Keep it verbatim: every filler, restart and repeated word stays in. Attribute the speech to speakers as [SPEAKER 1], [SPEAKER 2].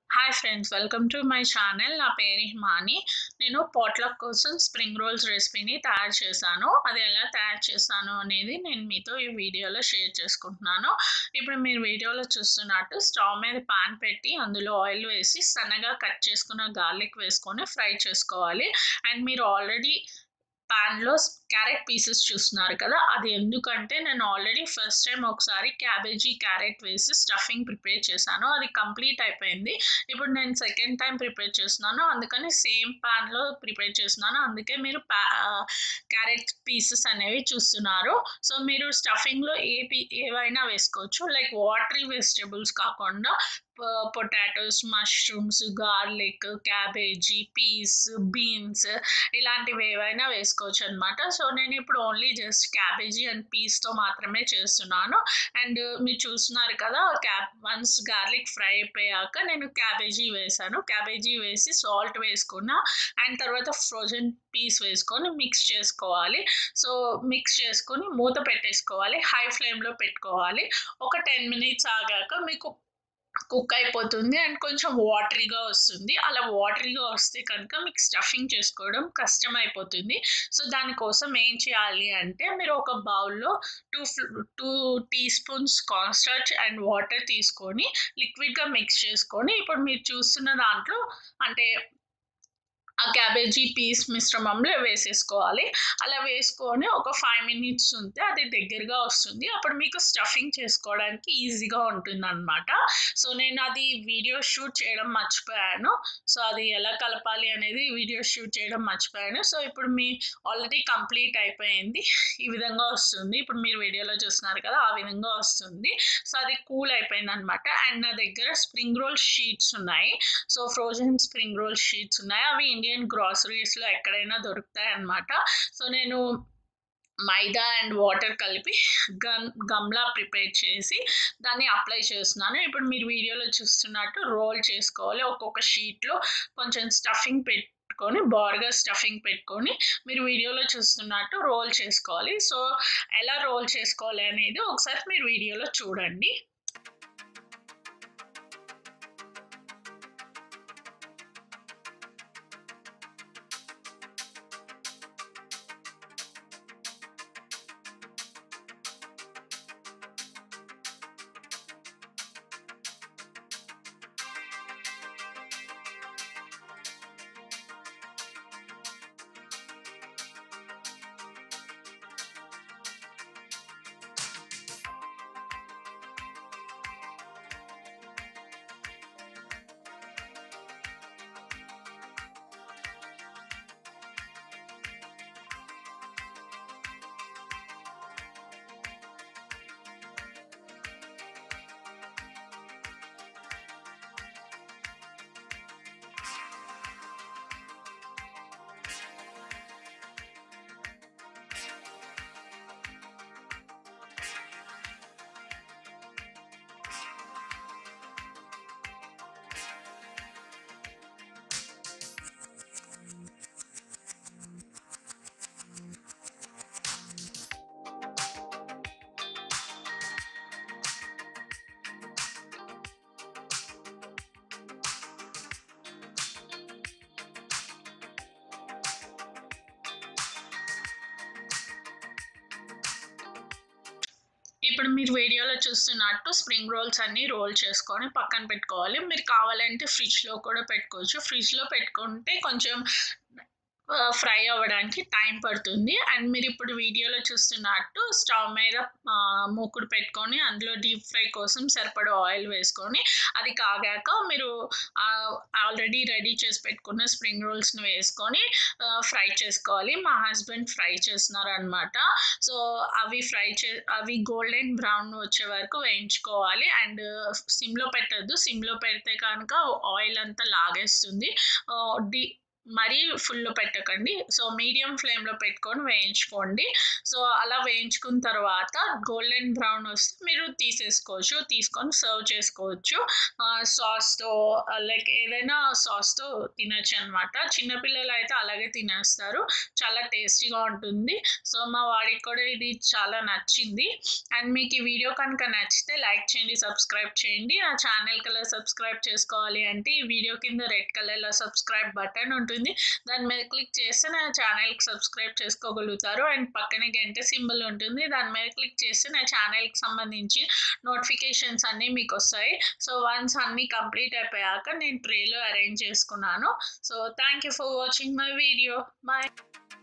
[SPEAKER 1] Hi friends, welcome to my channel. నా పేరు హిమాని. నేను పాట్‌లక్ కోసం స్ప్రింగ్ రోల్స్ రెసిపీని తయారు చేశాను. అది ఎలా తయారు చేశాను అనేది నేను మీతో ఈ వీడియోలో షేర్ చేసుకుంటున్నాను. ఇప్పుడు మీరు వీడియోలో చూస్తున్నట్టు స్టవ్ మీద పాన్ పెట్టి అందులో ఆయిల్ వేసి సన్నగా కట్ చేసుకున్న గార్లిక్ వేసుకొని ఫ్రై చేసుకోవాలి. అండ్ మీరు ఆల్రెడీ పాన్‌లో క్యారెట్ పీసెస్ చూస్తున్నారు కదా! అది ఎందుకంటే నేను ఆల్రెడీ ఫస్ట్ టైమ్ ఒకసారి క్యాబేజీ, క్యారెట్ వేసి స్టఫింగ్ ప్రిపేర్ చేశాను. అది కంప్లీట్ అయిపోయింది. ఇప్పుడు నేను సెకండ్ టైమ్ ప్రిపేర్ చేస్తున్నాను. అందుకని సేమ్ పాన్‌లో ప్రిపేర్ చేస్తున్నాను. అందుకే మీరు పా ఆహ్, క్యారెట్ పీసెస్ అనేవి చూస్తున్నారు. సో, మీరు స్టఫింగ్‌లో ఏ పి ఏవైనా వేసుకోవచ్చు. లైక్ వాటరీ వెజిటబుల్స్ కాకుండా పొ potatoes, mushrooms, garlic, cabbage, peas, beans ఇలాంటివి ఏవైనా వేసుకోవచ్చనమాట. సో, నేనిప్పుడు ఓన్లీ జస్ట్ క్యాబేజీ అండ్ పీస్‌తో మాత్రమే చేస్తున్నాను. అండ్ మీరు చూస్తున్నారు కదా! క్యాబ్ వన్స్ గార్లిక్ ఫ్రై అయిపోయాక నేను క్యాబేజీ వేశాను. క్యాబేజీ వేసి సాల్ట్ వేసుకున్న. అండ్ తర్వాత ఫ్రోజన్ పీస్ వేసుకొని మిక్స్ చేసుకోవాలి. సో, మిక్స్ చేసుకొని మూత పెట్టేసుకోవాలి. హై ఫ్లేమ్‌లో పెట్టుకోవాలి. ఒక పది మినిట్స్ ఆగాక మీకు కుక్ అయిపోతుంది. అండ్ కొంచెం వాటరీగా వస్తుంది. అలా వాటరీగా వస్తే కనుక మీకు స్టఫింగ్ చేసుకోవడం కష్టమైపోతుంది. సో, దానికోసం ఏం చేయాలి అంటే మీరు ఒక బౌల్‌లో టూ ఫ్ల్ two teaspoons corn starch and water తీసుకొని లిక్విడ్‌గా మిక్స్ చేసుకొని ఇప్పుడు మీరు చూస్తున్న దాంట్లో అంటే ఆ క్యాబేజీ పీస్ మిశ్రమంలో వేసేసుకోవాలి. అలా వేసుకొని ఒక ఐదు మినిట్స్ ఉంటే అది దగ్గరగా వస్తుంది. అప్పుడు మీకు స్టఫింగ్ చేసుకోవడానికి ఈజీగా ఉంటుందనమాట. సో, నేను అది వీడియో షూట్ చేయడం మర్చిపోయాను. సో, అది ఎలా కలపాలి అనేది వీడియో షూట్ చేయడం మర్చిపోయాను. సో, ఇప్పుడు మీ ఆల్రెడీ కంప్లీట్ అయిపోయింది. ఈ విధంగా వస్తుంది. ఇప్పుడు మీరు వీడియోలో చూస్తున్నారు కదా! ఆ విధంగా వస్తుంది. సో, అది కూల్ అయిపోయిందనమాట. అండ్ నా దగ్గర స్ప్రింగ్ రోల్ షీట్స్ ఉన్నాయి. So, frozen spring roll sheets ఉన్నాయి. అవి ఇండియన్ గ్రోసరీస్‌లో ఎక్కడైనా దొరుకుతాయన్నమాట. సో, నేను మైదా అండ్ వాటర్ కలిపి గమ్ గమ్‌లా ప్రిపేర్ చేసి దాన్ని అప్లై చేస్తున్నాను. ఇప్పుడు మీరు వీడియోలో చూస్తున్నట్టు రోల్ చేసుకోవాలి. ఒక్కొక్క షీట్‌లో కొంచెం స్టఫింగ్ పెట్టుకొని బారుగా స్టఫింగ్ పెట్టుకొని మీరు వీడియోలో చూస్తున్నట్టు రోల్ చేసుకోవాలి. సో, ఎలా రోల్ చేసుకోవాలి అనేది ఒకసారి మీరు వీడియోలో చూడండి. ఇప్పుడు మీరు వీడియోలో చూస్తున్నట్టు స్ప్రింగ్ రోల్స్ అన్నీ రోల్ చేసుకొని పక్కన పెట్టుకోవాలి. మీరు కావాలంటే ఫ్రిడ్జ్‌లో కూడా పెట్టుకోవచ్చు. ఫ్రిడ్జ్‌లో పెట్టుకుంటే కొంచెం ఆహ్, ఫ్రై అవ్వడానికి టైం పడుతుంది. అండ్ మీరిప్పుడు వీడియోలో చూస్తున్నట్టు స్టవ్ మీద ఆహ్, మూకుడు పెట్టుకొని అందులో డీప్ ఫ్రై కోసం సరిపడా ఆయిల్ వేసుకొని అది కాగాక మీరు ఆహ్, ఆల్రెడీ రెడీ చేసి పెట్టుకున్న స్ప్రింగ్ రోల్స్‌ని వేసుకొని ఆహ్, ఫ్రై చేసుకోవాలి. మా హస్బెండ్ ఫ్రై చేస్తున్నారనమాట. సో, అవి ఫ్రై చే అవి గోల్డెన్ బ్రౌన్ వచ్చే వరకు వేయించుకోవాలి. అండ్ సిమ్‌లో పెట్టొద్దు. సిమ్‌లో పెడితే కనుక ఆయిల్ అంతా లాగేస్తుంది. ఆహ్, డి మరీ ఫుల్ పెట్టకండి. సో మీడియం ఫ్లేమ్‌లో పెట్టుకొని వేయించుకోండి. సో అలా వేయించుకున్న తర్వాత గోల్డెన్ బ్రౌన్ వస్తే మీరు తీసేసుకోవచ్చు. తీసుకొని సర్వ్ చేసుకోవచ్చు. ఆహ్, సాస్‌తో లైక్ ఏదైనా సాస్‌తో తినొచ్చనమాట. చిన్న పిల్లలైతే అలాగే తినేస్తారు. చాలా టేస్టీగా ఉంటుంది. సో మా వాడికి కూడా ఇది చాలా నచ్చింది. అండ్ మీకు ఈ వీడియో కనుక నచ్చితే లైక్ చేయండి, సబ్స్క్రైబ్ చేయండి. నా ఛానల్‌కి అలా సబ్స్క్రైబ్ చేసుకోవాలి అంటే ఈ వీడియో కింద రెడ్ కలర్‌లో సబ్స్క్రైబ్ బటన్ ఉంటుంది. దాని మీద క్లిక్ చేస్తే నా ఛానల్‌కి సబ్స్క్రైబ్ చేసుకోగలుగుతారు. అండ్ పక్కనే గంట సింబల్ ఉంటుంది. దాని మీద క్లిక్ చేస్తే నా ఛానల్‌కి సంబంధించి నోటిఫికేషన్స్ అన్నీ మీకొస్తాయి. సో వన్స్ అన్నీ కంప్లీట్ అయిపోయాక నేను ట్రేలో అరేంజ్ చేసుకున్నాను. So thank you for watching my video. Bye.